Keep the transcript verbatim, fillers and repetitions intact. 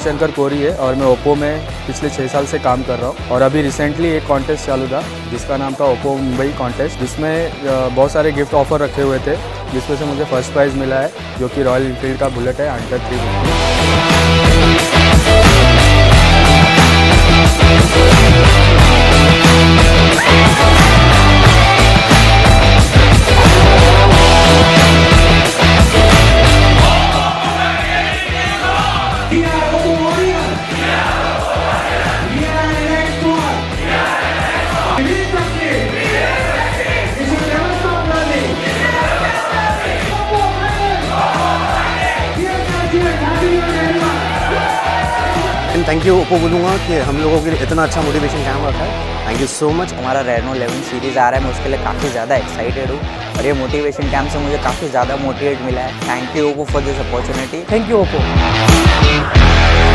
शंकर कोरी है और मैं ओप्पो में पिछले छः साल से काम कर रहा हूँ। और अभी रिसेंटली एक कॉन्टेस्ट चालू था जिसका नाम था ओप्पो मुंबई कॉन्टेस्ट, जिसमें बहुत सारे गिफ्ट ऑफर रखे हुए थे, जिसमें से मुझे फर्स्ट प्राइज़ मिला है जो कि रॉयल इनफील्ड का बुलेट है under three thank you Oppo बोलूँगा कि हम लोगों के लिए इतना अच्छा मोटिवेशन कैम्प रखा है। Thank you so much. हमारा रेनो इलेवन सीरीज़ आ रहा है, मैं उसके लिए काफ़ी ज़्यादा एक्साइटेड हूँ और ये मोटिवेशन कैम्प से मुझे काफ़ी ज़्यादा मोटिवेट मिला है। Thank you Oppo for this opportunity. Thank you Oppo.